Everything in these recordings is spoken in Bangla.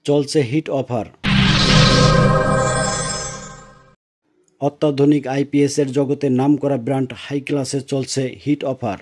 চলছে হিট অফার। অত্যাধুনিক আইপিএস এর জগতে নামকরা ব্র্যান্ড হাই ক্লাসে চলছে হিট অফার।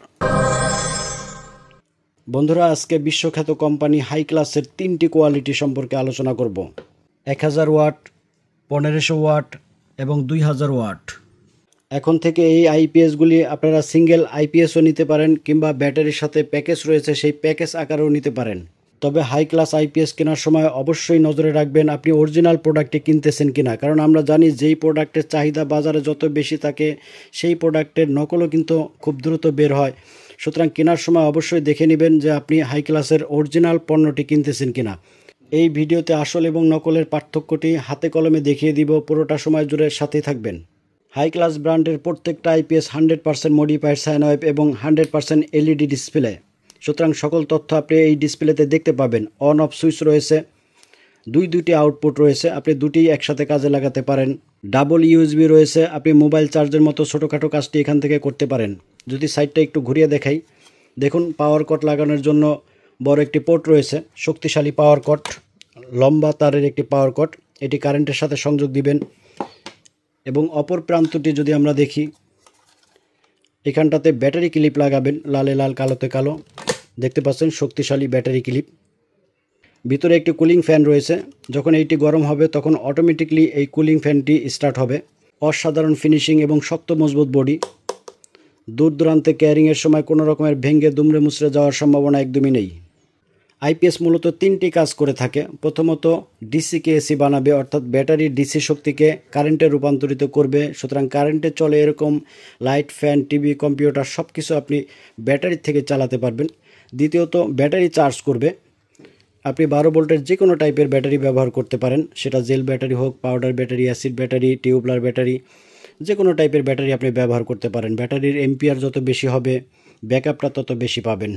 বন্ধুরা, আজকে বিশ্বখ্যাত কোম্পানি হাই ক্লাসের 3টি কোয়ালিটি সম্পর্কে আলোচনা করব। 1000 ওয়াট, 1500 ওয়াট এবং 2000 ওয়াট। এখন থেকে এই আইপিএসগুলি আপনারা সিঙ্গেল আইপিএসও নিতে পারেন কিংবা ব্যাটারির সাথে প্যাকেজ রয়েছে সেই প্যাকেজ আকারেও নিতে পারেন। তবে হাই ক্লাস আইপিএস কেনার সময় অবশ্যই নজরে রাখবেন আপনি অরিজিনাল প্রোডাক্টটি কিনতেছেন কিনা, কারণ আমরা জানি যেই প্রোডাক্টের চাহিদা বাজারে যত বেশি থাকে সেই প্রোডাক্টের নকলও কিন্তু খুব দ্রুত বের হয়। সুতরাং কেনার সময় অবশ্যই দেখে নেবেন যে আপনি হাই ক্লাসের অরিজিনাল পণ্যটি কিনতেছেন কিনা। এই ভিডিওতে আসল এবং নকলের পার্থক্যটি হাতে কলমে দেখিয়ে দিব, পুরোটা সময় জুড়ে সাথে থাকবেন। হাই ক্লাস ব্র্যান্ডের প্রত্যেকটা আইপিএস 100% মডিফাইড সাইন ওয়েভ এবং 100% এলইডি ডিসপ্লে। সুতরাং সকল তথ্য আপনি এই ডিসপ্লেতে দেখতে পাবেন। অন অফ সুইচ রয়েছে, দুটি আউটপুট রয়েছে, আপনি দুটি একসাথে কাজে লাগাতে পারেন। ডাবল ইউএসবি রয়েছে, আপনি মোবাইল চার্জের মতো ছোটোখাটো কাজটি এখান থেকে করতে পারেন। যদি সাইডটা একটু ঘুরিয়ে দেখাই, দেখুন পাওয়ার কট লাগানোর জন্য বড় একটি পোর্ট রয়েছে, শক্তিশালী পাওয়ার কট, লম্বা তারের একটি পাওয়ার কট, এটি কারেন্টের সাথে সংযোগ দিবেন। এবং অপর প্রান্তটি যদি আমরা দেখি, এখানটাতে ব্যাটারি ক্লিপ লাগাবেন, লালে লাল কালোতে কালো, দেখতে পাচ্ছেন শক্তিশালী ব্যাটারি ক্লিপ। ভিতরে একটি কুলিং ফ্যান রয়েছে, যখন এইটি গরম হবে তখন অটোমেটিকলি এই কুলিং ফ্যানটি স্টার্ট হবে। অসাধারণ ফিনিশিং এবং শক্ত মজবুত বডি। দূর দূরান্তে ক্যারিংয়ের সময় কোনো রকমের ভেঙে দুমড়ে মুচড়ে যাওয়ার সম্ভাবনা একদমই নেই। আইপিএস মূলত 3টি কাজ করে থাকে। প্রথমত ডিসিকে এসি বানাবে, অর্থাৎ ব্যাটারির ডিসি শক্তিকে কারেন্টে রূপান্তরিত করবে। সুতরাং কারেন্টে চলে এরকম লাইট, ফ্যান, টিভি, কম্পিউটার সব কিছু আপনি ব্যাটারির থেকে চালাতে পারবেন। দ্বিতীয়ত ব্যাটারি চার্জ করবে। আপনি 12 ভোল্টের যে কোনো টাইপের ব্যাটারি ব্যবহার করতে পারেন, সেটা জেল ব্যাটারি হোক, powder battery, acid battery, tubular battery, যে কোনো টাইপের ব্যাটারি আপনি ব্যবহার করতে পারেন। ব্যাটারির এম্পিয়ার যত বেশি হবে ব্যাকআপটা তত বেশি পাবেন।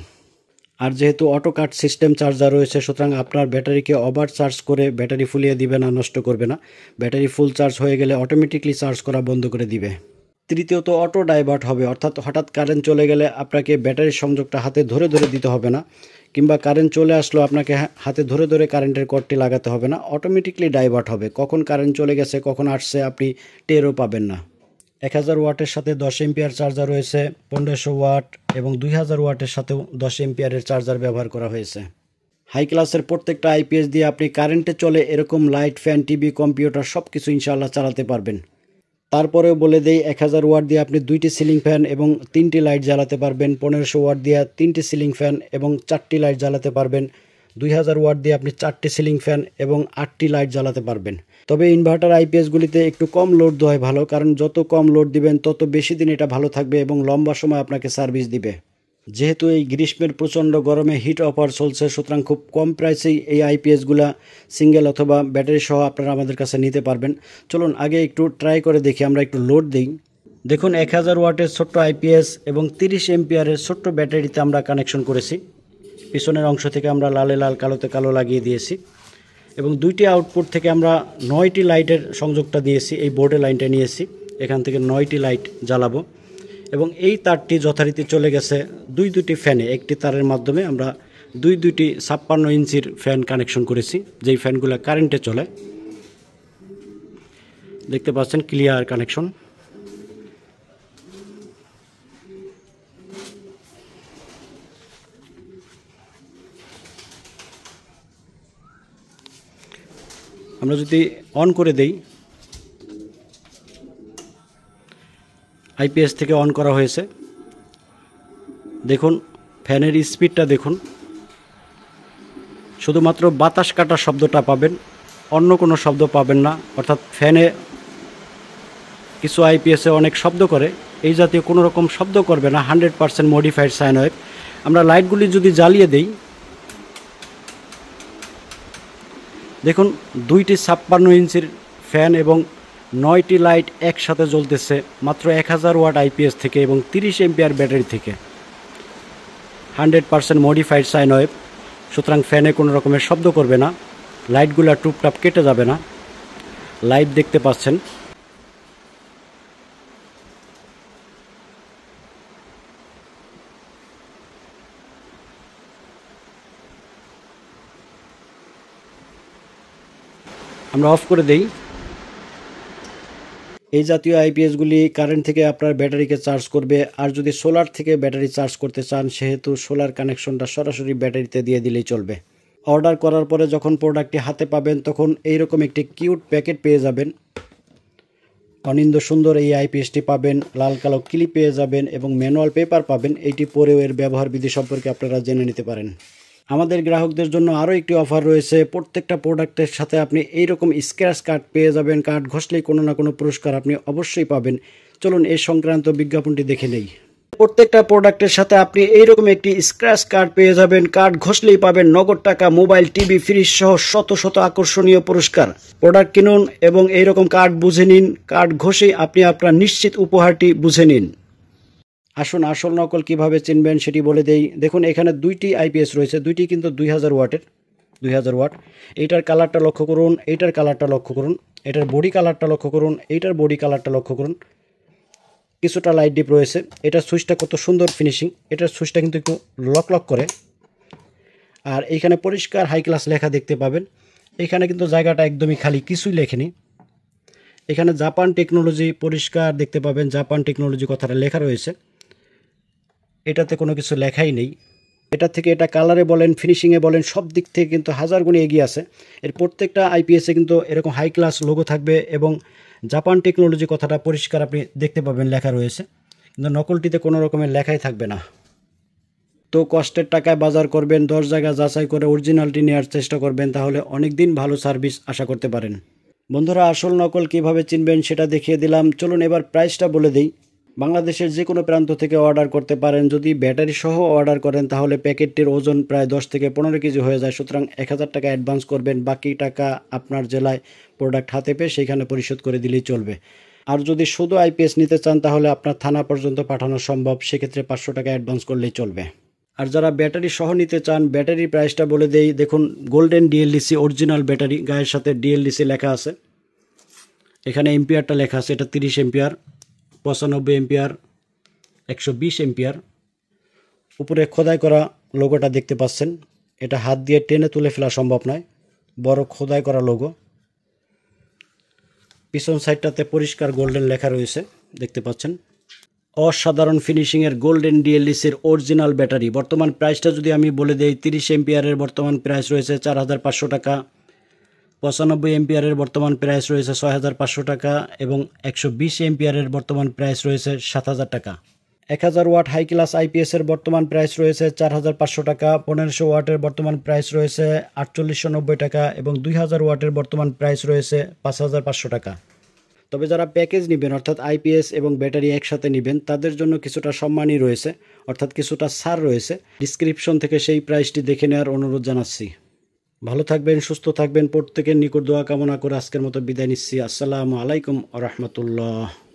আর যেহেতু অটো কাট সিস্টেম চার্জার রয়েছে, সুতরাং আপনার ব্যাটারিকে ওভার চার্জ করে ব্যাটারি ফুলিয়ে দিবে না, নষ্ট করবে না। ব্যাটারি ফুল চার্জ হয়ে গেলে অটোমেটিকলি চার্জ করা বন্ধ করে দিবে। তৃতীয়ত অটো ডাইভার্ট হবে, অর্থাৎ হঠাৎ কারেন্ট চলে গেলে আপনাকে ব্যাটারির সংযোগটা হাতে ধরে ধরে দিতে হবে না, কিংবা কারেন্ট চলে আসলো আপনাকে হাতে ধরে ধরে কারেন্টের কর্ডটি লাগাতে হবে না, অটোমেটিকলি ডাইভার্ট হবে। কখন কারেন্ট চলে গেছে কখন আসছে আপনি টেরও পাবেন না। 1000 ওয়াটের সাথে 10 এম্পিয়ার চার্জার রয়েছে, 1500 ওয়াট এবং 2000 ওয়াটের সাথেও 10 এম্পিয়ারের চার্জার ব্যবহার করা হয়েছে। হাই ক্লাসের প্রত্যেকটা আইপিএস দিয়ে আপনি কারেন্টে চলে এরকম লাইট, ফ্যান, টিভি, কম্পিউটার সব কিছু ইনশাআল্লাহ চালাতে পারবেন। তারপরেও বলে দেই, 1000 ওয়াট দিয়ে আপনি 2টি সিলিং ফ্যান এবং 3টি লাইট জ্বালাতে পারবেন। 1500 ওয়াট দিয়ে 3টি সিলিং ফ্যান এবং 4টি লাইট জ্বালাতে পারবেন। 2000 ওয়াট দিয়ে আপনি 4টি সিলিং ফ্যান এবং 8টি লাইট জ্বালাতে পারবেন। তবে ইনভার্টার আইপিএসগুলিতে একটু কম লোড দেওয়াই ভালো, কারণ যত কম লোড দিবেন তত বেশি দিন এটা ভালো থাকবে এবং লম্বা সময় আপনাকে সার্ভিস দিবে। যেহেতু এই গ্রীষ্মের প্রচণ্ড গরমে হিট অফার চলছে, সুতরাং খুব কম প্রাইসেই এই আইপিএসগুলা সিঙ্গেল অথবা ব্যাটারি সহ আপনারা আমাদের কাছে নিতে পারবেন। চলুন আগে একটু ট্রাই করে দেখি, আমরা একটু লোড দিই। দেখুন 1000 ওয়াটের ছোট্ট আইপিএস এবং 30 এম্পিয়ারের ছোট্ট ব্যাটারিতে আমরা কানেকশন করেছি। পিছনের অংশ থেকে আমরা লালে লাল কালোতে কালো লাগিয়ে দিয়েছি এবং 2টি আউটপুট থেকে আমরা 9টি লাইটের সংযোগটা দিয়েছি। এই বোর্ডে লাইনটা নিয়েছি, এখান থেকে 9টি লাইট জ্বালাবো এবং এই তারটি যথারীতি চলে গেছে দুটি ফ্যানে। একটি তারের মাধ্যমে আমরা দুটি 56 ইঞ্চির ফ্যান কানেকশন করেছি, যেই ফ্যানগুলো কারেন্টে চলে। দেখতে পাচ্ছেন ক্লিয়ার কানেকশন। আমরা যদি অন করে দেই, আইপিএস থেকে অন করা হয়েছে। দেখুন ফ্যানের স্পিডটা দেখুন, শুধুমাত্র বাতাস কাটার শব্দটা পাবেন, অন্য কোনো শব্দ পাবেন না। অর্থাৎ ফ্যানে কিছু আইপিএসে অনেক শব্দ করে, এই জাতীয় কোনো রকম শব্দ করবে না। 100% মডিফাইড সাইন ওয়েভ। আমরা লাইটগুলি যদি জ্বালিয়ে দেই, দেখুন 2টি 56 ইঞ্চির ফ্যান এবং 9টি লাইট একসাথে জ্বলতেছে মাত্র 1000 ওয়াট আইপিএস থেকে এবং 30 এম্পিয়ার ব্যাটারি থেকে। 100% মডিফাইড সাইন ওয়েভ, সুতরাং ফ্যানে কোনো রকমের শব্দ করবে না, লাইটগুলো টুপটাপ কেটে যাবে না। লাইট দেখতে পাচ্ছেন। আমরা অফ করে দেই। এই জাতীয় আইপিএসগুলি কারেন্ট থেকে আপনার ব্যাটারিকে চার্জ করবে। আর যদি সোলার থেকে ব্যাটারি চার্জ করতে চান সেহেতু সোলার কানেকশনটা সরাসরি ব্যাটারিতে দিয়ে দিলেই চলবে। অর্ডার করার পরে যখন প্রোডাক্টটি হাতে পাবেন তখন এইরকম একটি কিউট প্যাকেট পেয়ে যাবেন। অনিন্দ সুন্দর এই আইপিএসটি পাবেন, লাল কালো ক্লিপ পেয়ে যাবেন এবং ম্যানুয়াল পেপার পাবেন। এইটি পরেও এর ব্যবহার বিধি সম্পর্কে আপনারা জেনে নিতে পারেন। আমাদের গ্রাহকদের জন্য আরও একটি অফার রয়েছে। প্রত্যেকটা প্রোডাক্টের সাথে আপনি এইরকম স্ক্র্যাচ কার্ড পেয়ে যাবেন। কার্ড ঘষলেই কোনো না কোনো পুরস্কার আপনি অবশ্যই পাবেন। চলুন এই সংক্রান্ত বিজ্ঞাপনটি দেখে নেই। প্রত্যেকটা প্রোডাক্টের সাথে আপনি এইরকম একটি স্ক্র্যাচ কার্ড পেয়ে যাবেন। কার্ড ঘষলেই পাবেন নগদ টাকা, মোবাইল, টিভি, ফ্রিজ সহ শত শত আকর্ষণীয় পুরস্কার। প্রোডাক্ট কিনুন এবং এইরকম কার্ড বুঝে নিন। কার্ড ঘষেই আপনি আপনার নিশ্চিত উপহারটি বুঝে নিন। আসুন আসল নকল কিভাবে চিনবেন সেটি বলে দেই। দেখুন এখানে দুইটি আইপিএস রয়েছে, দুইটি কিন্তু 2000 ওয়াটের, 2000 ওয়াট। এইটার কালারটা লক্ষ্য করুন, এইটার কালারটা লক্ষ্য করুন, এটার বডি কালারটা লক্ষ্য করুন, এইটার বডি কালারটা লক্ষ্য করুন। কিছুটা লাইট ডিপ রয়েছে। এটার সুইচটা কত সুন্দর ফিনিশিং, এটার সুইচটা কিন্তু একটু লক করে। আর এইখানে পরিষ্কার হাই ক্লাস লেখা দেখতে পাবেন। এখানে কিন্তু জায়গাটা একদমই খালি, কিছুই লেখেনি। এখানে জাপান টেকনোলজি পরিষ্কার দেখতে পাবেন, জাপান টেকনোলজি কথাটা লেখা রয়েছে। এটাতে কোনো কিছু লেখাই নেই। এটা থেকে এটা কালারে বলেন, ফিনিশিংয়ে বলেন, সব দিক থেকে কিন্তু হাজার গুণে এগিয়ে আছে। এর প্রত্যেকটা আইপিএসে কিন্তু এরকম হাই ক্লাস লোগো থাকবে এবং জাপান টেকনোলজি কথাটা পরিষ্কার আপনি দেখতে পাবেন লেখা রয়েছে। কিন্তু নকলটিতে কোনো রকমের লেখাই থাকবে না। তো কষ্টের টাকায় বাজার করবেন, 10 জায়গা যাচাই করে অরিজিনালটি নেওয়ার চেষ্টা করবেন, তাহলে অনেক দিন ভালো সার্ভিস আশা করতে পারেন। বন্ধুরা আসল নকল কিভাবে চিনবেন সেটা দেখিয়ে দিলাম। চলুন এবার প্রাইসটা বলে দিই। বাংলাদেশের যে কোনো প্রান্ত থেকে অর্ডার করতে পারেন। যদি ব্যাটারি সহ অর্ডার করেন তাহলে প্যাকেটটির ওজন প্রায় 10 থেকে 15 কেজি হয়ে যায়। সুতরাং 1000 টাকা অ্যাডভান্স করবেন, বাকি টাকা আপনার জেলায় প্রোডাক্ট হাতে পেয়ে সেইখানে পরিশোধ করে দিলেই চলবে। আর যদি শুধু আইপিএস নিতে চান তাহলে আপনার থানা পর্যন্ত পাঠানো সম্ভব, সেক্ষেত্রে 500 টাকা অ্যাডভান্স করলেই চলবে। আর যারা ব্যাটারি সহ নিতে চান, ব্যাটারির প্রাইসটা বলে দেই। দেখুন গোল্ডেন ডিএলডিসি অরিজিনাল ব্যাটারি, গায়ের সাথে ডিএলডিসি লেখা আছে। এখানে এম্পিয়ারটা লেখা আছে, এটা 30 এম্পিয়ার, 95 এম্পিয়ার, 120 এম্পিয়ার। উপরে খোদাই করা লোগোটা দেখতে পাচ্ছেন। এটা হাত দিয়ে টেনে তুলে ফেলা সম্ভব নয়, বড় খোদাই করা লোগো। পিছন সাইডটাতে পরিষ্কার গোল্ডেন লেখা রয়েছে, দেখতে পাচ্ছেন। অসাধারণ ফিনিশিংয়ের গোল্ডেন ডিএলডিসির অরিজিনাল ব্যাটারি। বর্তমান প্রাইসটা যদি আমি বলে দেই, 30 এম্পিয়ারের বর্তমান প্রাইস রয়েছে 4500 টাকা, 95 এম্পিয়ারের বর্তমান প্রাইস রয়েছে 6500 টাকা এবং 120 এম্পিয়ারের বর্তমান প্রাইস রয়েছে 7000 টাকা। 1000 ওয়াট হাই ক্লাস আইপিএসের বর্তমান প্রাইস রয়েছে 4500 টাকা, 1500 ওয়াটের বর্তমান প্রাইস রয়েছে 4890 টাকা এবং 2000 ওয়াটের বর্তমান প্রাইস রয়েছে 5500 টাকা। তবে যারা প্যাকেজ নেবেন অর্থাৎ আইপিএস এবং ব্যাটারি একসাথে নেবেন তাদের জন্য কিছুটা সম্মানই রয়েছে, অর্থাৎ কিছুটা ছাড় রয়েছে। ডিসক্রিপশন থেকে সেই প্রাইসটি দেখে নেওয়ার অনুরোধ জানাচ্ছি। ভালো থাকবেন, সুস্থ থাকবেন, প্রত্যেকের নিকট দোয়া কামনা করে আজকের মতো বিদায় নিচ্ছি। আসসালামু আলাইকুম ওয়া রাহমাতুল্লাহ।